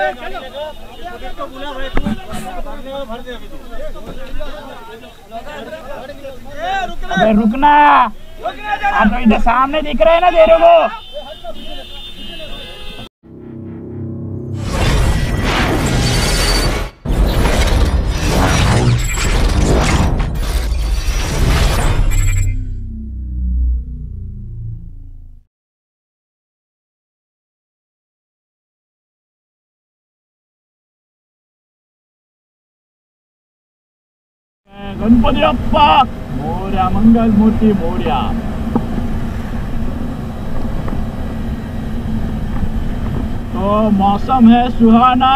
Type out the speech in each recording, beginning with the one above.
अबे रुकना, तो इधर सामने दिख रहे है ना तेरे को। गणपति अप्पा मोरया, मंगल मूर्ति मोरया। तो मौसम है सुहाना,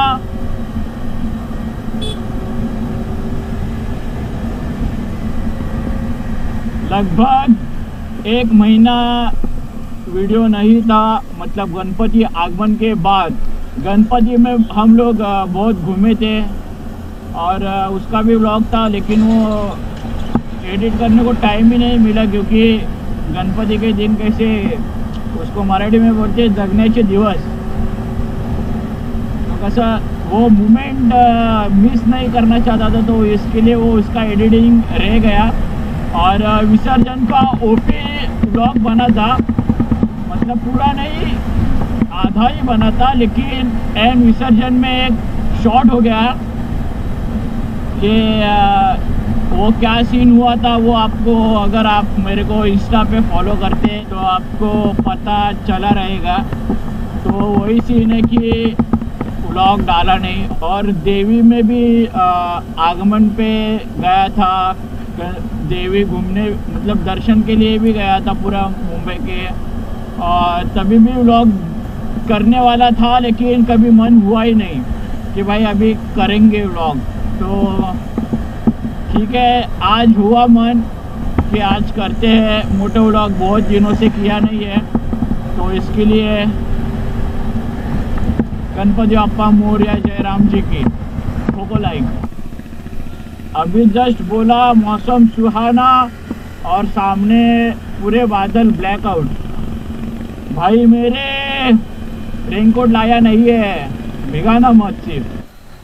लगभग 1 महीना वीडियो नहीं था, मतलब गणपति आगमन के बाद। गणपति में हम लोग बहुत घूमे थे और उसका भी व्लॉग था, लेकिन वो एडिट करने को टाइम ही नहीं मिला, क्योंकि गणपति के दिन कैसे उसको मराठी में बोलते जगण्याचे दिवस, तो कैसा वो मोमेंट मिस नहीं करना चाहता था, तो इसके लिए वो उसका एडिटिंग रह गया। और विसर्जन का ओपी व्लॉग बना था, मतलब पूरा नहीं आधा ही बना था, लेकिन एंड विसर्जन में एक शॉट हो गया कि वो क्या सीन हुआ था वो आपको, अगर आप मेरे को इंस्टा पे फॉलो करते तो आपको पता चला रहेगा। तो वही सीन है कि व्लॉग डाला नहीं। और देवी में भी आगमन पे गया था, देवी घूमने मतलब दर्शन के लिए भी गया था पूरा मुंबई के, और तभी भी व्लॉग करने वाला था, लेकिन कभी मन हुआ ही नहीं कि भाई अभी करेंगे व्लॉग। तो ठीक है, आज हुआ मन कि आज करते हैं मोटो व्लॉग, बहुत दिनों से किया नहीं है, तो इसके लिए गणपति अप्पा मोरया जयराम जी की ठोको लाइक। अभी जस्ट बोला मौसम सुहाना और सामने पूरे बादल ब्लैकआउट। भाई मेरे रेनकोट लाया नहीं है, भिगाना मत सिर्फ।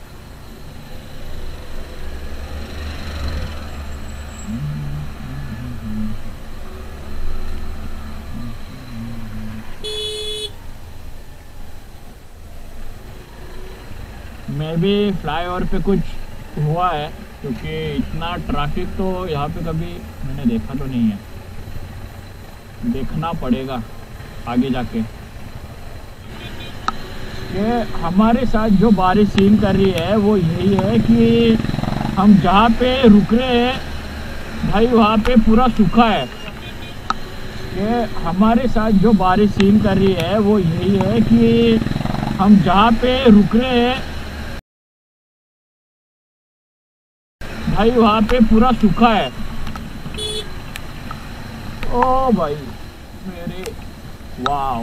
मैं भी फ्लाईओवर पे कुछ हुआ है, क्योंकि इतना ट्रैफिक तो यहाँ पे कभी मैंने देखा तो नहीं है, देखना पड़ेगा आगे जाके। ये हमारे साथ जो बारिश सीन कर रही है वो यही है कि हम जहाँ पे रुक रहे हैं भाई वहाँ पे पूरा सूखा है। ये हमारे साथ जो बारिश सीन कर रही है वो यही है कि हम जहाँ पे रुक रहे हैं भाई वहाँ पे पूरा सूखा है। ओ भाई मेरे वाव,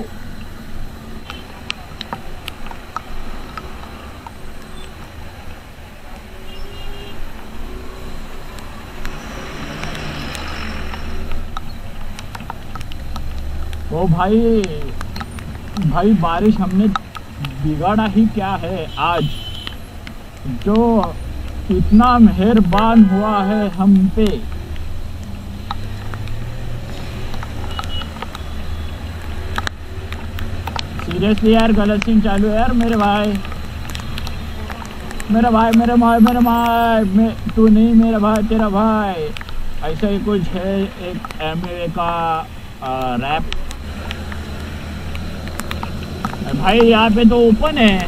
ओ भाई भाई बारिश हमने बिगाड़ा ही क्या है आज, जो इतना मेहरबान हुआ है हम पे। सीरियसली यार गलत सीन चालू है यार मेरे भाई, मेरा भाई मेरे भाई मेरे भाई, तू नहीं मेरा भाई तेरा भाई, ऐसा ही कुछ है एक एमए का रैप। भाई यहाँ पे तो ओपन है,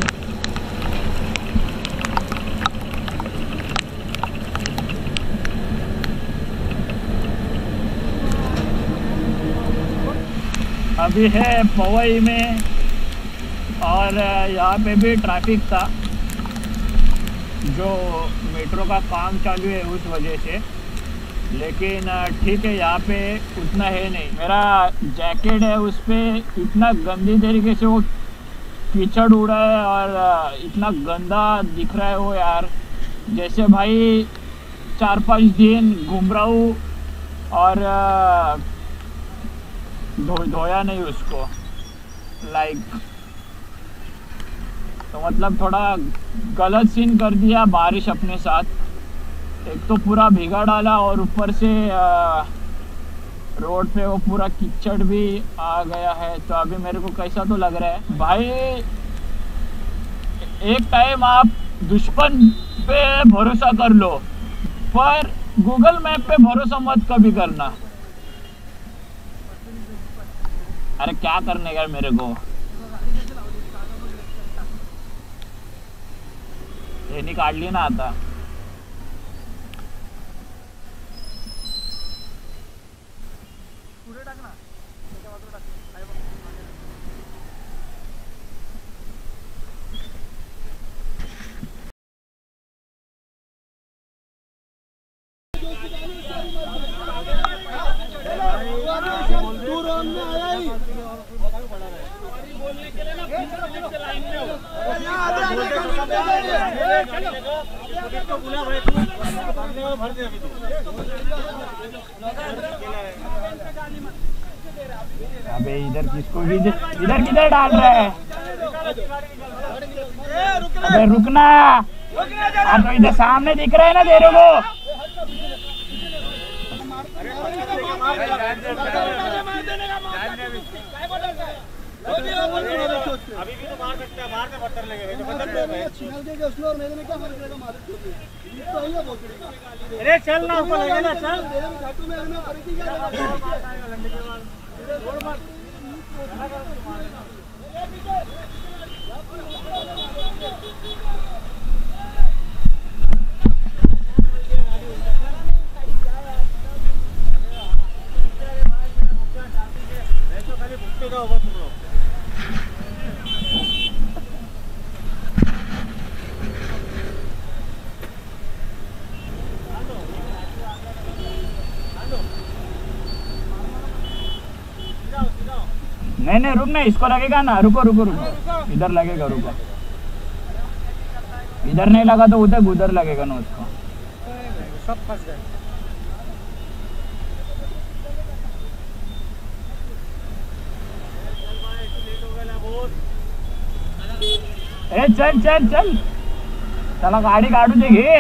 अभी है पवई में, और यहाँ पे भी ट्रैफिक था, जो मेट्रो का काम चालू है उस वजह से, लेकिन ठीक है यहाँ पे उतना है नहीं। मेरा जैकेट है उस पर इतना गंदी तरीके से वो कीचड़ उड़ा है और इतना गंदा दिख रहा है वो यार, जैसे भाई 4-5 दिन घूम रहा हूँ और धोया नहीं उसको। लाइक तो मतलब थोड़ा गलत सीन कर दिया बारिश अपने साथ। एक तो पूरा भीगा डाला और ऊपर से रोड पे वो पूरा कीचड़ भी आ गया है। तो अभी मेरे को कैसा तो लग रहा है भाई। एक टाइम आप दुश्मन पे भरोसा कर लो, पर गूगल मैप पे भरोसा मत कभी करना। अरे क्या करने का मेरे को, ये नहीं काट ली ना आता। अबे इधर किसको इधर किधर डाल रहा है? अबे रुकना, अब तो इधर सामने दिख रहा है ना तेरे को। अभी भी तो मार सकते हैं, मार के पत्थर लेंगे तो पत्थर पे छिनल के उसमें और मेरे में क्या फर्क रहेगा? मार तो ही है बोल। अरे चल ना ऊपर लगे ना, चल मेरे में घाटू में ना फर्क ही क्या रहेगा? छोड़ मत। खाली भुट्टे का होगा तुम लोग। नहीं रुक ना, इसको लगेगा ना। रुको रुको रुको, इधर लगेगा, रुको। इधर नहीं लगा तो उधर लगेगा ना उसको। सब फंस गए। ए चल चल चल, चला गाड़ी काढू दे घे।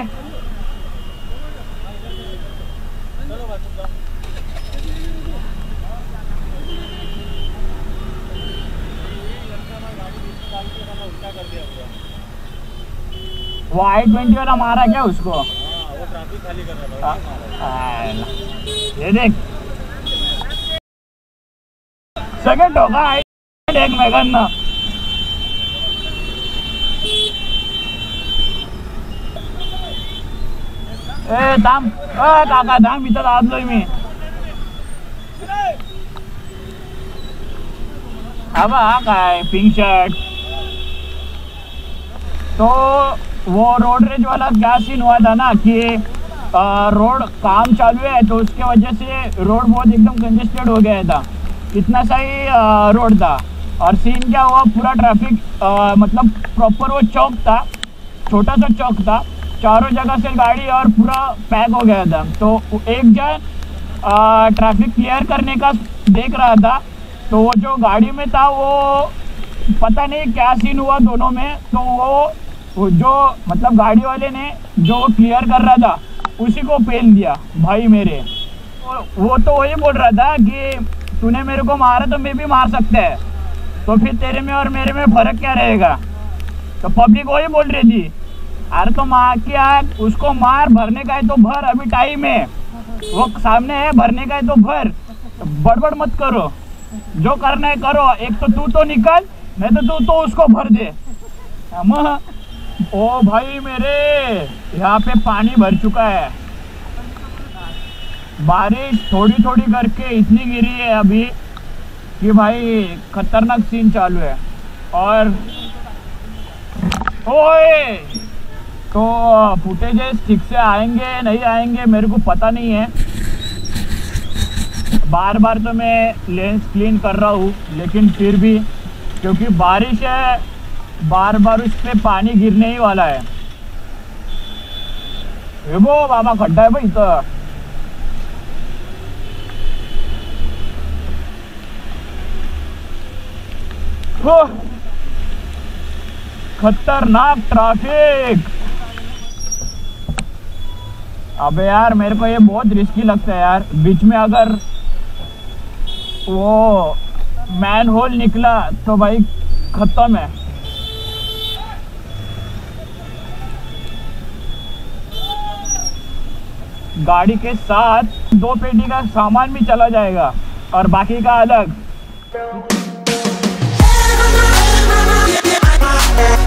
वो I-20 वाला मारा क्या उसको? वो ट्रैफिक खाली कर रहा था। ये देख, सेकंड होगा एक मैगन ना। ए दाम, काका दाम इथं आलोय मी। हा काय पिंक शर्ट। तो वो रोड रेज वाला क्या सीन हुआ था ना कि रोड काम चालू है, तो उसके वजह से रोड बहुत एकदम कंजेस्टेड हो गया था। इतना सही रोड था और सीन क्या हुआ, पूरा ट्रैफिक मतलब प्रॉपर वो चौक था, छोटा सा चौक था, चारों जगह से गाड़ी और पूरा पैक हो गया था। तो एक जन ट्रैफिक क्लियर करने का देख रहा था, तो वो जो गाड़ी में था वो पता नहीं क्या सीन हुआ दोनों में। तो वो जो मतलब गाड़ी वाले ने जो क्लियर कर रहा था उसी को पेल दिया भाई मेरे। वो तो वही बोल रहा था कि तूने मेरे को मारा तो मैं भी मार सकता है, तो फिर तेरे में और मेरे में फ़र्क क्या रहेगा? तो पब्लिक वही बोल रही थी, अरे तो मार क्या, उसको मार, भरने का है तो भर, अभी टाइम है, वो सामने है, भरने का है तो भर, बड़बड़ मत करो, जो करना है करो। एक तो तू तो निकल, नहीं तो तू तो उसको भर दे। ओ भाई मेरे, यहाँ पे पानी भर चुका है। बारिश थोड़ी थोड़ी करके इतनी गिरी है अभी कि भाई खतरनाक सीन चालू है। और ओए, तो फुटेजेस ठीक से आएंगे नहीं आएंगे मेरे को पता नहीं है। बार बार तो मैं लेंस क्लीन कर रहा हूँ, लेकिन फिर भी क्योंकि बारिश है, बार बार उस पे पानी गिरने ही वाला है। ये वो बाबा खड्डा है भाई। तो खतरनाक ट्रैफिक। अबे यार मेरे को ये बहुत रिस्की लगता है यार, बीच में अगर वो मैन होल निकला तो भाई खत्म है। गाड़ी के साथ 2 पेटी का सामान भी चला जाएगा और बाकी का अलग।